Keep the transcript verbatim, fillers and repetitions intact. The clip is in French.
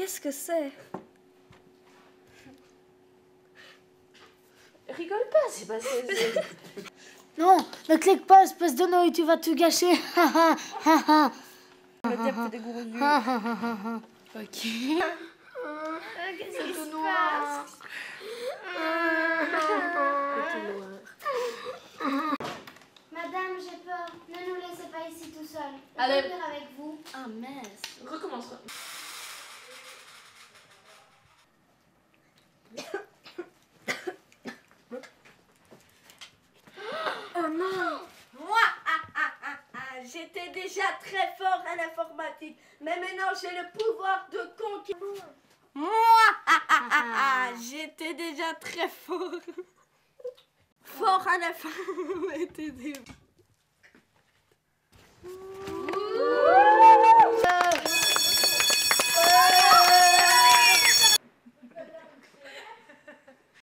qu'est-ce que c'est? Rigole pas, c'est pas ça. Non, ne clique pas, espèce de nouille, tu vas tout gâcher. Ha ha ha. On va dire que c'est des gros yeux. Ha ha ha ha. Ok. Qu'est-ce qui se passe? Madame, j'ai peur. Ne nous laissez pas ici tout seul. On Allez. peut venir avec vous. Ah mince. Recommence. Oh non! Moi, ah, ah, ah, ah, j'étais déjà très fort à l'informatique, mais maintenant j'ai le pouvoir de conquérir. Moi, ah, ah, ah, ah, j'étais déjà très fort. Fort à l'informatique.